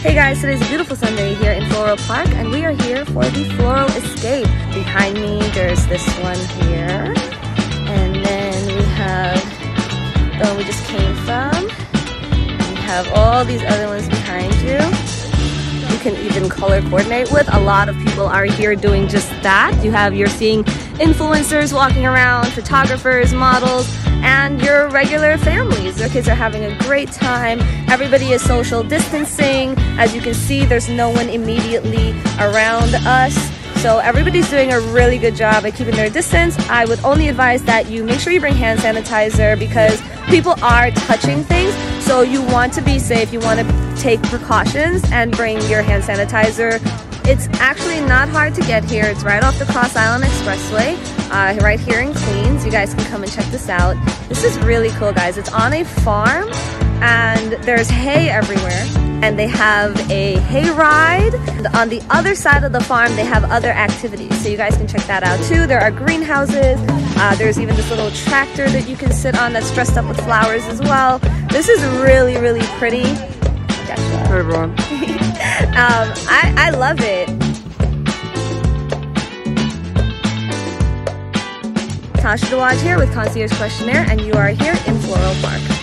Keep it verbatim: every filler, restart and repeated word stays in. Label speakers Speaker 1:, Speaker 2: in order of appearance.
Speaker 1: Hey guys, today's a beautiful Sunday here in Floral Park, and we are here for the Floral Escape. Behind me, there's this one here, and then we have the one we just came from. We have all these other ones behind you. You can even color coordinate with. A lot of people are here doing just that. You have, you're seeing influencers walking around, photographers, models, and your regular families. Their kids are having a great time. Everybody is social distancing. As you can see, there's no one immediately around us. So everybody's doing a really good job at keeping their distance. I would only advise that you make sure you bring hand sanitizer because people are touching things. So you want to be safe. You want to take precautions and bring your hand sanitizer. It's actually not hard to get here. It's right off the Cross Island Expressway, uh, right here in Queens. You guys can come and check this out. This is really cool, guys. It's on a farm and there's hay everywhere. And they have a hay ride. And on the other side of the farm, they have other activities. So you guys can check that out too. There are greenhouses. Uh, there's even this little tractor that you can sit on that's dressed up with flowers as well. This is really, really pretty. Hi everyone. um, I, I love it. Tasha Dwhaj here with Concierge Questionnaire, and you are here in Floral Park.